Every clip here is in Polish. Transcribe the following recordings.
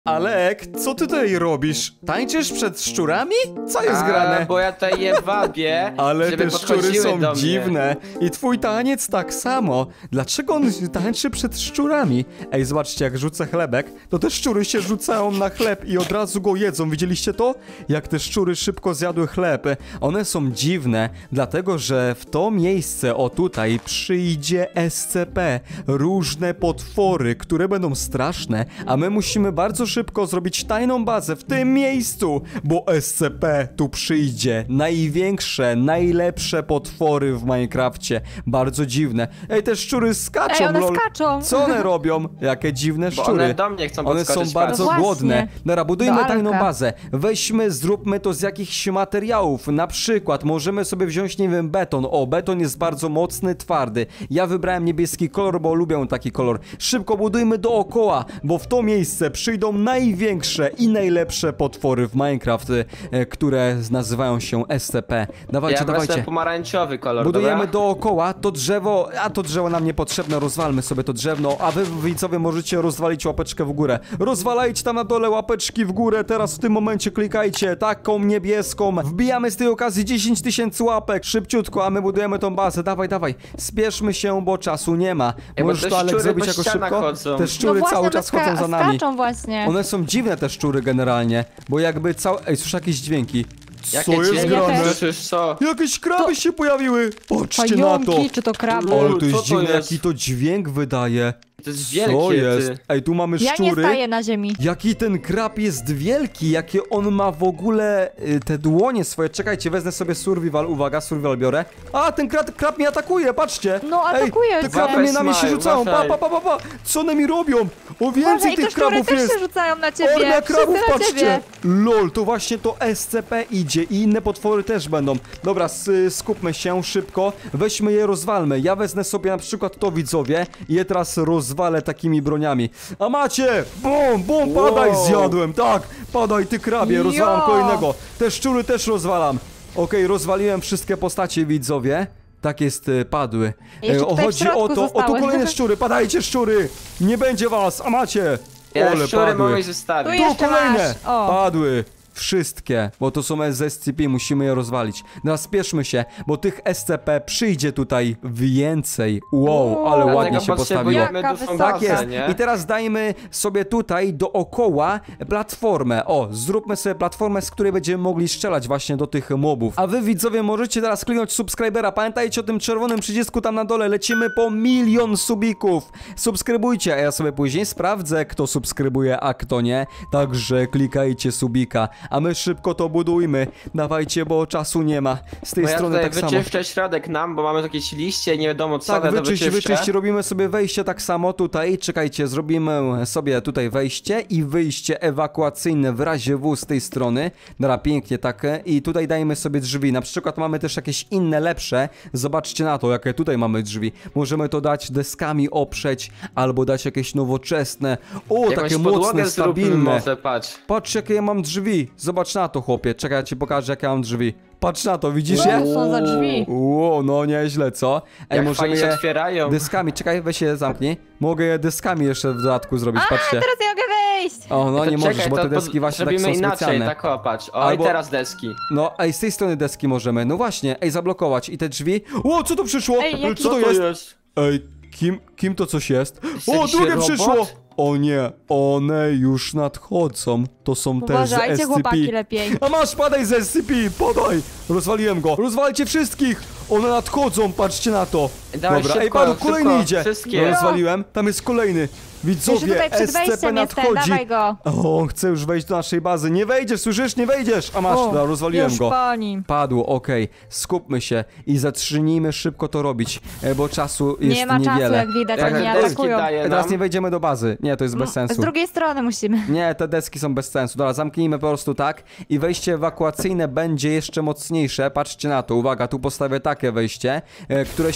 Alek, co ty tutaj robisz? Tańczysz przed szczurami? Co jest grane? Bo ja tutaj je wabię, Ale żeby te szczury podchodziły są do mnie. dziwne. I twój taniec tak samo. Dlaczego on tańczy przed szczurami? Ej, zobaczcie, jak rzucę chlebek, to te szczury się rzucają na chleb i od razu go jedzą. Widzieliście to? Jak te szczury szybko zjadły chleb. One są dziwne, dlatego że w to miejsce, o tutaj, przyjdzie SCP. Różne potwory, które będą straszne, a my musimy bardzo szybko zrobić tajną bazę w tym miejscu, bo SCP tu przyjdzie. Największe, najlepsze potwory w Minecrafcie. Bardzo dziwne. Ej, te szczury skaczą, Ej, one lol. skaczą. Co one robią? Jakie dziwne Bo szczury. one do mnie chcą One są podskoczyć, bardzo No właśnie. głodne. Dobra, budujmy Do tajną Alka. bazę. Weźmy, zróbmy to z jakichś materiałów. Na przykład możemy sobie wziąć, nie wiem, beton. O, beton jest bardzo mocny, twardy. Ja wybrałem niebieski kolor, bo lubię taki kolor. Szybko budujmy dookoła, bo w to miejsce przyjdą największe i najlepsze potwory w Minecraft, które nazywają się SCP. Dawajcie, Ja dawajcie. wezmę pomarańczowy kolor, Budujemy dobra? dookoła to drzewo, a to drzewo nam niepotrzebne, rozwalmy sobie to drzewno, a wy widzowie możecie rozwalić łapeczkę w górę. Rozwalajcie tam na dole łapeczki w górę, teraz w tym momencie klikajcie taką niebieską. Wbijamy z tej okazji 10 000 łapek, szybciutko, a my budujemy tą bazę. Dawaj, dawaj, spieszmy się, bo czasu nie ma. Ej, bo Możesz te to, Alek, szczury zrobić po jako ścianach szybko? chodzą. Te No szczury właśnie, cały one czas chodzą za nami. skaczą właśnie. One są dziwne, te szczury generalnie, bo jakby całe... Ej, słyszę jakieś dźwięki. Jakie Co jest dźwięki? Ja grane? też. Słyszysz co? Jakieś kraby się pojawiły! Patrzcie na to! Pająki, czy to kraby? Ale to Co jest to dziwne, jest? jaki to dźwięk wydaje. To jest wielkie, Co jest? ty. Ej, tu mamy Ja nie szczury. staję na ziemi. Jaki ten krab jest wielki, jakie on ma w ogóle te dłonie swoje. Czekajcie, wezmę sobie survival, uwaga, survival biorę. A, ten krab mnie atakuje, patrzcie. No, atakuje Ej, te cię. kraby mnie na mnie się Smile, rzucają, pa, uważaj. pa, pa, pa, pa. Co one mi robią? O, Boże, więcej i te tych szczury krabów też jest. się rzucają na ciebie. Ornia krabów, Wszyscy na patrzcie! ciebie. LOL, to właśnie to SCP idzie i inne potwory też będą. Dobra, skupmy się szybko, weźmy je, rozwalmy. Ja wezmę sobie na przykład to, widzowie, i je teraz rozwalę takimi broniami. A macie! Bum, bum, padaj, Wow. zjadłem, tak! Padaj, ty krabie, rozwalam Jo. kolejnego. Te szczury też rozwalam. Okej, rozwaliłem wszystkie postacie, widzowie. Tak jest, padły. Jeszcze tutaj w Chodzi o środku to, o tu zostały. kolejne szczury, padajcie szczury! Nie będzie was, a macie! Ja Ole, szczury padły. mogę zostawić. Tu Tu jeszcze kolejne! masz. O. Padły! Wszystkie, bo to są z SCP, musimy je rozwalić. Teraz spieszmy się, bo tych SCP przyjdzie tutaj więcej. Wow, ale Dlatego ładnie się postawiło. Jaka Jaka wysoka. Tak jest. nie? I teraz dajmy sobie tutaj dookoła platformę. O, zróbmy sobie platformę, z której będziemy mogli strzelać właśnie do tych mobów. A wy, widzowie, możecie teraz kliknąć subskrybera. Pamiętajcie o tym czerwonym przycisku tam na dole. Lecimy po 1 000 000 subików. Subskrybujcie, a ja sobie później sprawdzę, kto subskrybuje, a kto nie. Także klikajcie subika. A my szybko to budujmy. Dawajcie, bo czasu nie ma. Z tej Bo ja strony tutaj tak samo. wyczyszczę środek nam, bo mamy jakieś liście, nie wiadomo co, Tak, ale to wyczyść, wyczyszczę. robimy sobie wejście tak samo tutaj, czekajcie, zrobimy sobie tutaj wejście i wyjście ewakuacyjne w razie W z tej strony, dobra, pięknie tak, i tutaj dajemy sobie drzwi, na przykład mamy też jakieś inne lepsze, zobaczcie na to, jakie tutaj mamy drzwi, możemy to dać deskami oprzeć, albo dać jakieś nowoczesne, o, Jakąś takie podłogę mocne, zróbmy stabilne, może, patrz. patrz jakie ja mam drzwi, zobacz na to, chłopie, czekaj, ja ci pokażę jakie ja mam drzwi, patrz na to, widzisz Co je? to są za drzwi? Wow, no nieźle, co? Ej, Jak możemy fajnie się je otwierają. deskami, czekaj, weź je zamknij. Mogę je deskami jeszcze w dodatku zrobić, patrzcie. Teraz nie mogę wyjść. O, no To nie możesz, czekaj, bo to te deski właśnie tak zrobimy są inaczej, specjalne. tak o, patrz. O, Albo- i teraz deski. No, ej, z tej strony deski możemy, no właśnie, ej, zablokować i te drzwi. O, co to przyszło? Ej, jaki- Co to jest? Ej, kim to coś jest? O, jakiś drugie robot? przyszło! O nie, one już nadchodzą. To są te z Uważajcie, chłopaki, SCP. lepiej. A masz, padaj z SCP, podaj! Rozwaliłem go. Rozwalcie wszystkich! One nadchodzą, patrzcie na to. Dawaj, Dobra, ej, szybko, padł, kolejny szybko, idzie. wszystkie. Rozwaliłem, tam jest kolejny. Jeszcze Widzowie, tutaj przed SCP wejściem jestem, nadchodzi. dawaj go. O, on chce już wejść do naszej bazy. Nie wejdziesz, słyszysz? Nie wejdziesz! A masz, O, dobra, rozwaliłem już go. po nim. Padło, okej. Skupmy się i zatrzyjmy szybko to robić, bo czasu jest Nie ma czasu, niewiele. jak widać, Jak oni deski atakują. daje Teraz nam. nie wejdziemy do bazy. Nie, to jest bez Z sensu. drugiej strony musimy. Nie, te deski są bez sensu. Dobra, zamknijmy po prostu tak i wejście ewakuacyjne będzie jeszcze mocniejsze. Patrzcie na to, uwaga, tu postawię takie wejście, które się otwiera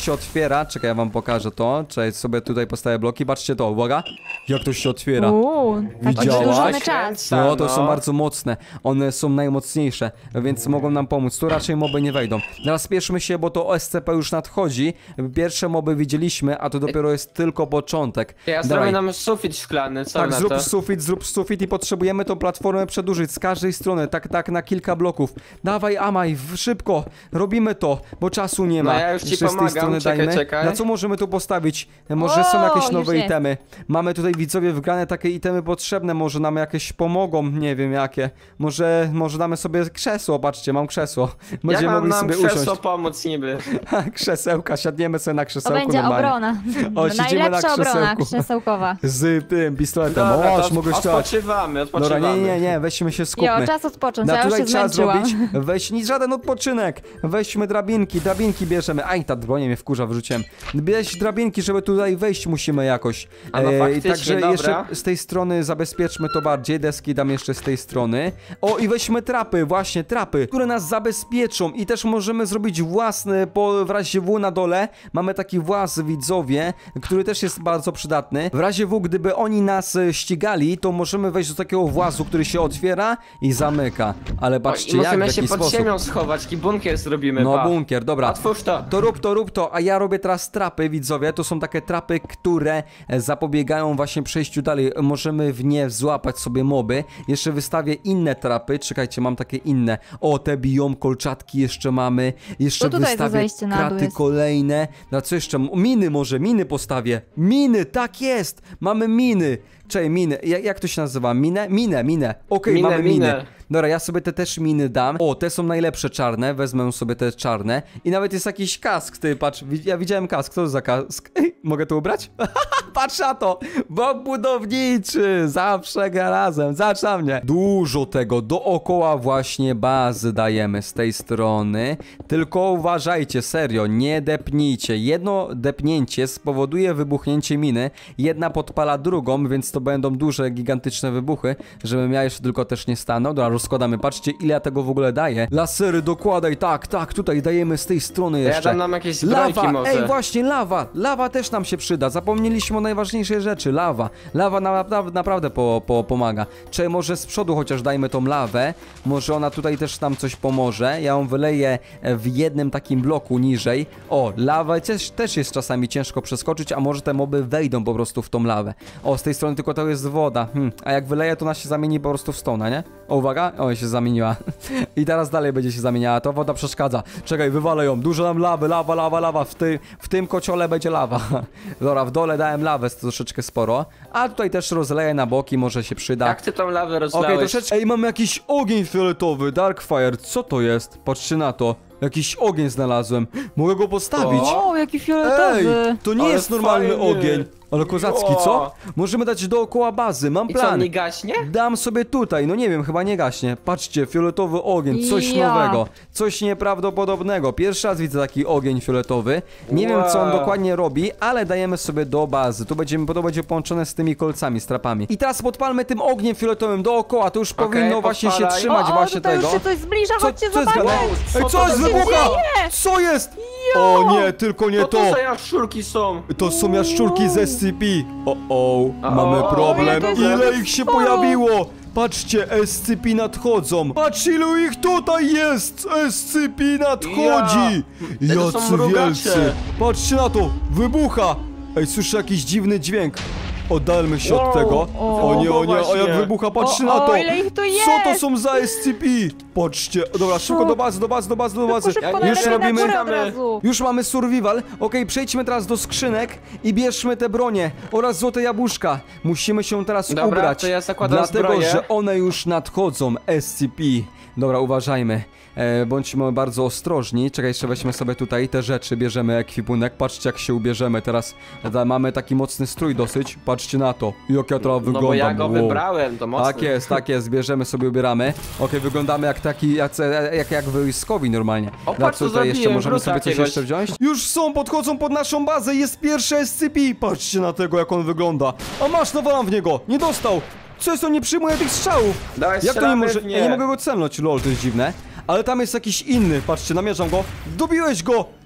otwiera. Czekaj, ja wam pokażę to. Czekaj, sobie tutaj postawię bloki. Patrzcie to, uwaga. Jak to się otwiera. Taki Widziałaś? wydłużony czas. No, to są bardzo mocne. One są najmocniejsze, więc mogą nam pomóc. Tu raczej moby nie wejdą. Teraz spieszmy się, bo to SCP już nadchodzi. Pierwsze moby widzieliśmy, a to dopiero jest tylko początek. Ja zrobię nam sufit szklany, co Tak, na zrób to? sufit i potrzebujemy tą platformę przedłużyć z każdej strony, tak na kilka bloków. Dawaj, Amaj, szybko, robimy to, bo czasu nie ma. No ja już ci Jeszcze z tej pomagam, strony czekaj, dajmy. czekaj. Na co możemy tu postawić? Może są jakieś już nowe jest. itemy. Mamy tutaj widzowie wgrane takie itemy potrzebne, może nam jakieś pomogą, nie wiem jakie. Może damy sobie krzesło, patrzcie, mam krzesło. Jak Będziemy mam mogli nam sobie krzesło usiąść. pomóc niby? Krzesełka, siadniemy sobie na To krzesełku będzie normalnie. obrona. O, siedzimy na Najlepsza obrona krzesełku. krzesełkowa. Z tym pistoletem. Dobra, O, to mogę stać. odpoczywamy. Dobra, nie, weźmy się skupmy. Jo, czas odpocząć, Na ja już tutaj się trzeba zmęczyłam. zrobić, weź nic, żaden odpoczynek, weźmy drabinki bierzemy, aj ta dłonie mnie wkurza, wyrzuciłem, bierz drabinki, żeby tutaj wejść musimy jakoś, A no faktycznie, także dobra. jeszcze z tej strony zabezpieczmy to bardziej, deski dam jeszcze z tej strony, o i weźmy trapy, właśnie trapy, które nas zabezpieczą i też możemy zrobić własny, w razie W na dole, mamy taki włas widzowie, który też jest bardzo przydatny, w razie W, gdyby oni nas ścigali, to możemy wejść do takiego włazu, który się otwiera i zamyka, ale patrzcie I jak, w możemy jaki się pod sposób. ziemią schować, taki bunkier zrobimy, No pa. bunkier, dobra. Otwórz to. To rób to, a ja robię teraz trapy, widzowie. To są takie trapy, które zapobiegają właśnie przejściu dalej. Możemy w nie złapać sobie moby. Jeszcze wystawię inne trapy. Czekajcie, mam takie inne. O, te biją, kolczatki jeszcze mamy. Jeszcze To tutaj to wystawię zejście na dół kraty jest. kolejne. Na co jeszcze? Miny postawię. Miny, tak jest! Mamy miny. Czekaj, miny. Jak to się nazywa? Minę. Okej, Minę, mamy miny. minę. Dobra, ja sobie te też miny dam. O, te są najlepsze czarne, wezmę sobie te czarne. I nawet jest jakiś kask, ty, patrz, ja widziałem kask, co to za kask? Mogę to ubrać? Patrz na to! Bob budowniczy, zawsze gra razem, zacz na mnie. Dużo tego, dookoła właśnie bazy dajemy z tej strony. Tylko uważajcie, serio, nie depnijcie. Jedno depnięcie spowoduje wybuchnięcie miny, jedna podpala drugą, więc to będą duże, gigantyczne wybuchy, żebym ja jeszcze tylko też nie stanął. Dobra, rozkładamy, patrzcie ile ja tego w ogóle daję. Lasery dokładaj, tak, tutaj dajemy z tej strony Ja jeszcze. dam nam jakieś zbrojki Lawa, może. ej właśnie lawa też nam się przyda, zapomnieliśmy o najważniejszej rzeczy, lawa naprawdę pomaga. Czy może z przodu chociaż dajmy tą lawę, może ona tutaj też nam coś pomoże, ja ją wyleję w jednym takim bloku niżej. O, lawę też jest czasami ciężko przeskoczyć, a może te moby wejdą po prostu w tą lawę. O, z tej strony tylko to jest woda, a jak wyleję to ona się zamieni po prostu w stona, nie? O, uwaga, o, się zamieniła. I teraz dalej będzie się zamieniała, to woda przeszkadza. Czekaj, wywalę ją, dużo nam lawy, lawa. W tym kociole będzie lawa. Dobra, w dole dałem lawę, to troszeczkę sporo. A tutaj też rozleję na boki, może się przyda. Jak ty tą lawę Okej, rozlałeś? troszeczkę. Ej, mamy jakiś ogień fioletowy, Darkfire, co to jest? Patrzcie na to. Jakiś ogień znalazłem. Mogę go postawić. O, jaki fioletowy. Ej, to nie Ale jest normalny fajny. ogień. Ale kozacki, co? Możemy dać dookoła bazy, mam I co, plan. nie gaśnie? Dam sobie tutaj, no nie wiem, chyba nie gaśnie. Patrzcie, fioletowy ogień, coś Ja. nowego, coś nieprawdopodobnego. Pierwszy raz widzę taki ogień fioletowy. Nie wiem, co on Wow. dokładnie robi, ale dajemy sobie do bazy. To będzie połączone z tymi kolcami, z trapami. I teraz podpalmy tym ogniem fioletowym dookoła, to już powinno właśnie się podpalaj. trzymać właśnie tutaj tego. już się coś zbliża, chodźcie co jest zobaczyć. grane? Ej, Co coś to się wybucha! dzieje? Co jest? O nie, tylko nie To to! tu za jaszczurki są. To są jaszczurki z SCP. Mamy O, problem. jakie Ile ich się sporo. pojawiło? Patrzcie, SCP nadchodzą. Patrz ilu ich tutaj jest. SCP nadchodzi. To są Jacy mrugacze. wielcy. Patrzcie na to. Wybucha. Ej, słyszę jakiś dziwny dźwięk. Oddalmy się od Wow. tego. O nie, a jak właśnie. wybucha, patrzcie na to. ile ich tu jest. Co to są za SCP? Patrzcie. Dobra, szybko do bazy. Szybko, Już robimy. od razu. Już mamy survival. Okej, przejdźmy teraz do skrzynek i bierzmy te bronie oraz złote jabłuszka. Musimy się teraz Dobra, ubrać. to ja zakładam dlatego, zbroję. że one już nadchodzą. SCP. Dobra, uważajmy. Bądźmy bardzo ostrożni. Czekaj, jeszcze weźmy sobie tutaj te rzeczy, bierzemy ekwipunek. Patrzcie, jak się ubierzemy teraz. Mamy taki mocny strój dosyć. Patrzcie na to. Jak ja teraz wyglądam. No bo ja go Wow. wybrałem, to mocno. Tak jest, bierzemy sobie, ubieramy. Okej, wyglądamy jak taki, jak wojskowi normalnie. O, Na patrz, co tutaj jeszcze zrobiłem, możemy wrócę sobie coś jakiegoś. jeszcze wziąć? Już są, podchodzą pod naszą bazę, jest pierwszy SCP. Patrzcie na tego, jak on wygląda. A masz, nawalam w niego, nie dostał. Co jest, on nie przyjmuje tych strzałów? Dawaj, Jak to nie strzelamy może? w nie. Ja nie mogę go celnąć, lol, to jest dziwne. Ale tam jest jakiś inny, patrzcie, namierzam go. Dobiłeś go!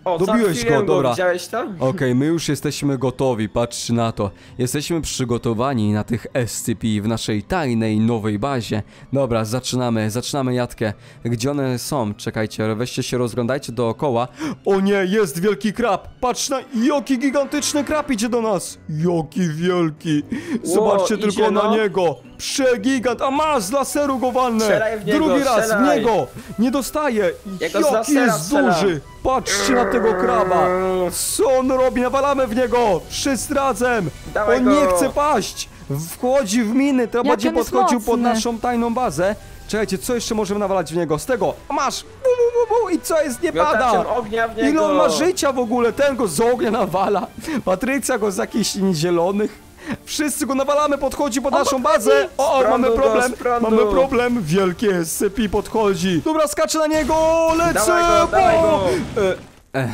Dobiłeś załatwiłem go, dobra. Widziałeś to? Okej, my już jesteśmy gotowi, patrzcie na to. Jesteśmy przygotowani na tych SCP w naszej tajnej, nowej bazie. Dobra, zaczynamy jatkę. Gdzie one są? Czekajcie, weźcie się, rozglądajcie dookoła. O nie, jest wielki krab! Patrz na... Jaki gigantyczny krab idzie do nas! Jaki wielki! Zobaczcie idzie, tylko na no. niego! Przegigant! A masz, z laseru go walnę! Strzelaj w niego, Drugi raz, w strzelaj. niego! Nie dostaje! Ja go z Jaki lasera jest strzelam. duży! Patrzcie na tego kraba! Co on robi? Nawalamy w niego! Wszyscy razem! Dawaj On go. nie chce paść! Wchodzi w miny, to Jak będzie on jest podchodził pod mocny. naszą tajną bazę. Czekajcie, co jeszcze możemy nawalać w niego? Z tego! Masz! Bu, bu, bu, bu. I co jest? Nie pada! Miotaczem ognia w niego. Ile on ma życia w ogóle? Ten go z ognia nawala. Patrycja go z jakichś zielonych. Wszyscy go nawalamy, podchodzi pod naszą bazę. O, Z mamy prądu problem. go, z prądu. Mamy problem. Wielkie SCP podchodzi. Dobra, skaczę na niego. Lecę. Dawaj go. E,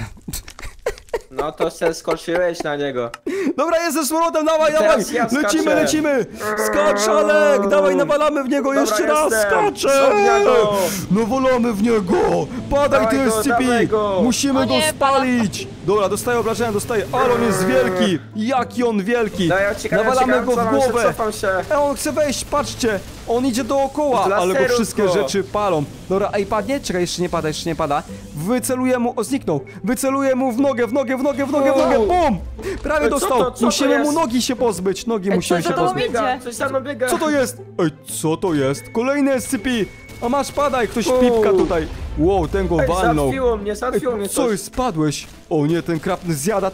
No to se skoczyłeś na niego. Dobra, jestem z powrotem, dawaj, Teraz dawaj! ja Lecimy, skaczę. lecimy! Skacz, Alek! Dawaj, nawalamy w niego Dobra, jeszcze raz! jestem. Skaczę! Z ognia go. Nawalamy w niego! Padaj, Dawaj ty go, SCP! dawaj go. Musimy O go nie, spalić! Dobra, dostaję obrażenia, dostaję. Ale on jest wielki! Jaki on wielki! No ja uciekam, Nawalamy go w głowę! Cofam się. On chce wejść, patrzcie! On idzie dookoła, Z ale go laseru wszystkie go. rzeczy palą. Dobra, ej, padnie? Czekaj, jeszcze nie pada. Wyceluję mu, o, zniknął. Wyceluję mu w nogę, Wow. bum! Prawie Ej, co dostał. to? Co to Musimy mu jest? nogi się pozbyć, nogi Ej, musimy coś się za to pozbyć. idzie? Coś tam biega. Co to jest? Ej, co to jest? Kolejny SCP! A masz, padaj, ktoś Wow. pipka tutaj. Wow, ten go Ej, walnął. załatwiło mnie Co coś. jest? Spadłeś? O nie, ten krab zjada,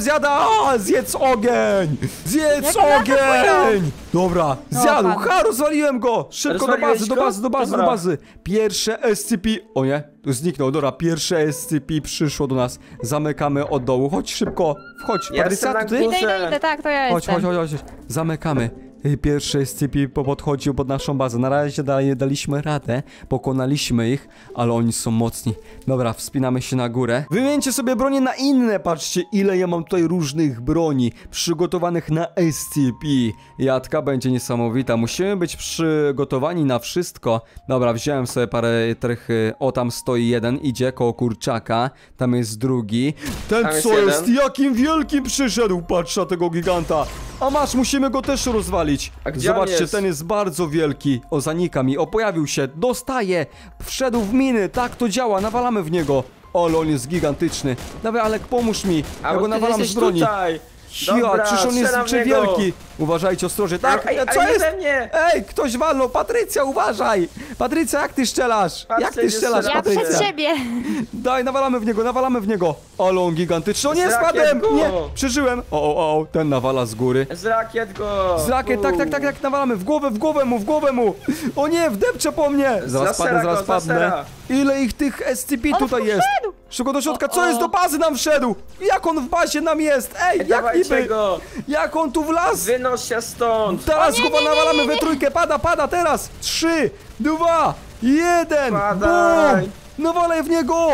A, zjedz ogień! Zjedz Jak one ogień! Dobra, zjadł, padł. rozwaliłem go! Szybko do Rozwaliłeś bazy, do go? bazy, do bazy, do Dobra. bazy! Pierwsze SCP... O nie, tu zniknął, dobra, pierwsze SCP przyszło do nas. Zamykamy od dołu, chodź szybko, wchodź, Ja Patrycja, jestem to na ty? górze. Idę, tak, to ja Chodź, jestem. chodź. Zamykamy. Pierwszy SCP podchodził pod naszą bazę. Na razie daliśmy radę, pokonaliśmy ich, ale oni są mocni. Dobra, wspinamy się na górę. Wymieńcie sobie bronie na inne. Patrzcie, ile ja mam tutaj różnych broni przygotowanych na SCP. Jadka będzie niesamowita. Musimy być przygotowani na wszystko. Dobra, wziąłem sobie parę tych... O, tam stoi jeden, idzie koło kurczaka. Tam jest drugi. Ten Tam jest co jest? jeden. Jakim wielkim przyszedł? Patrz na tego giganta. A masz, musimy go też rozwalić. A gdzie on Zobaczcie, jest? ten jest bardzo wielki. O, zanika mi. O, pojawił się. Dostaje. Wszedł w miny. Tak to działa. Nawalamy w niego. O, on jest gigantyczny. Dawaj, Alek, pomóż mi. A Ja bo go ty nawalam z jesteś broni. tutaj. Ja, Dobra, przecież on jest strzelam w niego. przewielki. Uważajcie ostrożnie. Tak, Ej, co ale nie jest? we mnie. Ej, ktoś walnął. Patrycja, uważaj. Patrycja, jak ty strzelasz? Patrzcie, Jak ty gdzie strzelasz, strzelam. Ja Patrycja? przed siebie. Daj, nawalamy w niego. Ale on gigantyczny. O nie, Z spadłem. rakiet go. Nie, przeżyłem. O, ten nawala z góry. Z rakiet go. Z rakiet, tak, nawalamy. W głowę mu. O nie, wdepcze po mnie. Zaraz lasera padnę, go, z lasera. Ile ich tych SCP On tutaj jest? wszedł. Szybko do środka, co jest? Do bazy nam wszedł. Jak on w bazie nam jest? Ej, jak Dawajcie niby? go. Jak on tu wlazł? Wynoś się stąd. Teraz go nawalamy we trójkę. Pada teraz. 3, 2, 1. Padaj. Bum. Nawalaj w niego.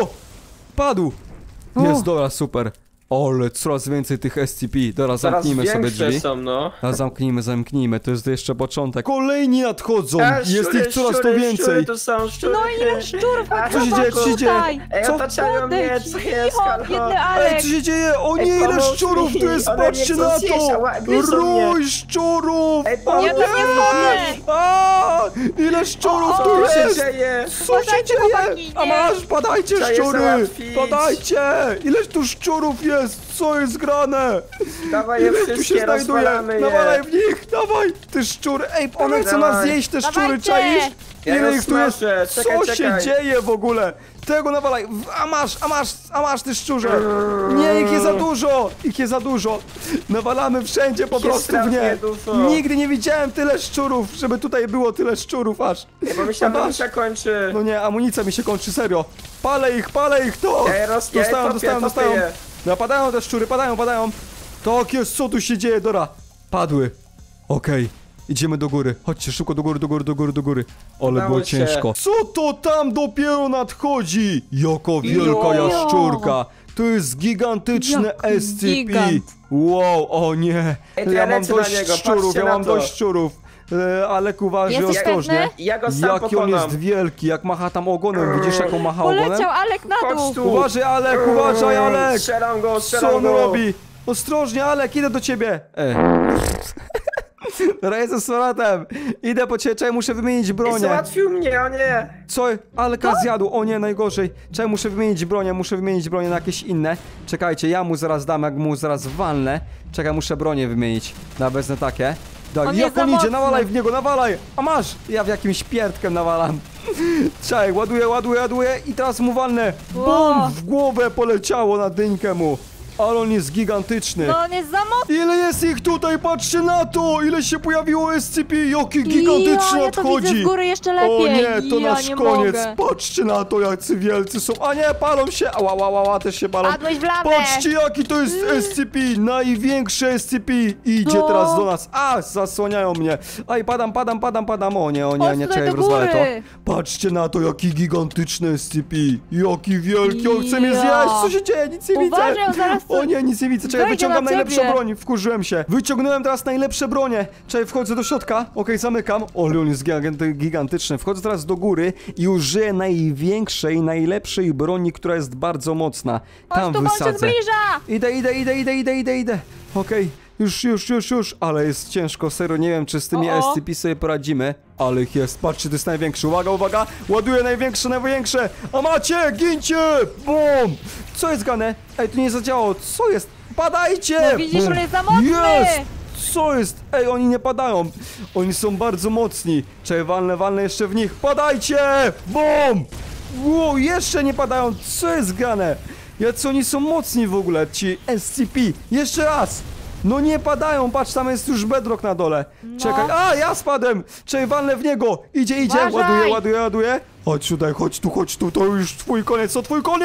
Padł. Jest, dobra, super. Ale coraz więcej tych SCP. Dobra, Coraz zamknijmy sobie większe drzwi. są, no. A zamknijmy, to jest jeszcze początek. Kolejni nadchodzą, jest szczury, ich coraz to szczury, więcej. Szczury, to są szczury. No ile szczurów, Co się dzieje, co się dzieje? Ej, Co? otaczają mnie, co jest, Cicho, halo? biedny Ej, Alek. co się dzieje? O nie, Ej, ile pomóż szczurów mi. tu jest, One mnie patrzcie chcą na zjeść, to! ała, gryzą mnie. Rój szczurów! Ej, O pomóż nie! Ja tam nie wchodzę. A, ile szczurów Co tu tu się jest! dzieje? Co się Uważajcie, dzieje? chłopaki, A nie. masz, padajcie Trzeba je szczury! załatwić. Padajcie! Ileż tu szczurów jest? Co jest grane? Dawaj je Ile tu się wszystkie, znajduje? rozwalamy Nawalaj je. w nich, dawaj! Ty szczury! Ej, one chcą nas Dawaj. zjeść, te szczury, Dawajcie. czaisz? Ja Ile ją ich tu jest? smażę. Czekaj, Co się czekaj. dzieje w ogóle? Tego nawalaj! A masz, ty szczurze! Nie, ich jest za dużo! Ich jest za dużo! Nawalamy wszędzie po Ich jest prostu w nie! strasznie dużo. Nigdy nie widziałem tyle szczurów, żeby tutaj było tyle szczurów aż! Ej, bo myślałem, A że masz? mi się kończy. No nie, amunicja mi się kończy, serio! Palę ich, to! Ja je Dostają! topię. Napadają te szczury, padają! Tak jest, co tu się dzieje, Dora? Padły. Okej. Idziemy do góry. Chodźcie szybko do góry. Ale Udało było się. ciężko. Co to tam dopiero nadchodzi? Jaka wielka Jo. jaszczurka. To jest gigantyczne Jaki SCP. gigant. Wow, o nie. Ej, to Ja ja mam lecę na dość niego, szczurów, patrzcie ja na mam to. dość szczurów. Alek, uważaj Jesteś ostrożnie. pewny? Ja go sam Jaki on pokonam. jest wielki, jak macha tam ogonem, widzisz jak on macha ogonem? Poleciał Alek na dół. Chodź tu. Uważaj Alek, uważaj Alek! Strzelam go, Co strzelam on go. robi? Ostrożnie Alek, idę do ciebie! Dobra, jestem z Sonatem. Idę po ciebie, czekaj, muszę wymienić I bronię. załatwił mnie, o nie. Co? Aleka zjadł, o nie, najgorzej. Czekaj, muszę wymienić bronię na jakieś inne. Czekajcie, ja mu zaraz dam, jak mu zaraz walnę. Czekaj, muszę bronię wymienić. Da, wezmę takie. Da, On jak jest za on idzie, mocny. nawalaj w niego, nawalaj! A masz! Ja w jakimś pierdkiem nawalam. Czekaj, ładuję i teraz mu walnę. Wow. Bum! W głowę poleciało na dyńkę mu. Ale on jest gigantyczny. No on jest za mocny. Ile jest ich tutaj, patrzcie na to! Ile się pojawiło SCP, jaki gigantyczny Ja to nadchodzi! widzę z góry jeszcze lepiej. O nie, to Ja nasz nie koniec! mogę. Patrzcie na to, jacy wielcy są! A nie, palą się! Ała, też się palą! Padłeś w lawę. Patrzcie, jaki to jest SCP! Największy SCP! Idzie No. teraz do nas! A, zasłaniają mnie! Aj, padam! O nie, Chodź nie, tutaj czekaj, do rozwalę góry. to! Patrzcie na to, jaki gigantyczny SCP! Jaki wielki, on chce mnie Ja. zjeść! Co się dzieje? Nic nie widzę! Uważaj, on zaraz O nie, nic nie widzę! Czekaj, wejdzie wyciągam na najlepszą ciebie. broń! Wkurzyłem się! Wyciągnąłem teraz najlepsze bronie! Czekaj, wchodzę do środka, okej, zamykam. O, on jest gigantyczny. Wchodzę teraz do góry i użyję największej, najlepszej broni, która jest bardzo mocna. Tam Chodź tu, bo on się wysadzę. zbliża. Idę. Okej, już. Ale jest ciężko, serio, nie wiem, czy z tymi O. SCP sobie poradzimy. Ale ich jest, patrzcie, to jest największy. Uwaga, ładuję największe. A macie, gincie! Bum! Co jest gane? Ej, tu nie zadziałało, co jest? Padajcie! No widzisz, Bum. on jest za mocny. Jest! Co jest? Ej, oni nie padają. Oni są bardzo mocni. Czekaj, walnę jeszcze w nich. Padajcie! Bum! Wow, jeszcze nie padają. Co jest grane? Jacy oni są mocni w ogóle, ci SCP. Jeszcze raz! No nie padają, patrz, tam jest już bedrock na dole. Czekaj, a ja spadłem! Czekaj, walnę w niego. Idzie, Uważaj. ładuję. Chodź tu, to już twój koniec,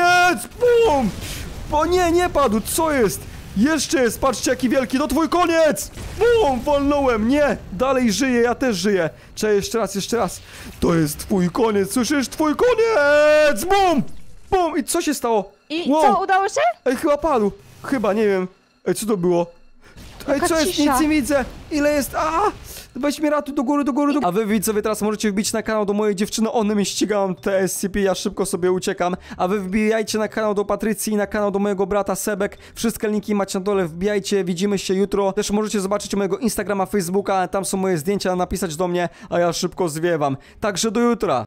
Bum! O nie padł, co jest? Jeszcze jest, patrzcie jaki wielki, to twój koniec! Bum, walnąłem, nie! Dalej żyję, ja też żyję. Czekaj, jeszcze raz. To jest twój koniec, słyszysz? Twój koniec! Bum! I co się stało? I co, udało się? Ej, chyba padł. Chyba, nie wiem. Ej, co to było? Ej, Taka co jest? cisza. Nic nie widzę. Ile jest? Weź mnie ratuj do góry. A wy widzowie teraz możecie wbić na kanał do mojej dziewczyny, one mnie ścigają te SCP, ja szybko sobie uciekam. A wy wbijajcie na kanał do Patrycji i na kanał do mojego brata Sebek. Wszystkie linki macie na dole, wbijajcie, widzimy się jutro. Też możecie zobaczyć mojego Instagrama, Facebooka, tam są moje zdjęcia, napisać do mnie, a ja szybko zwiewam. Także do jutra.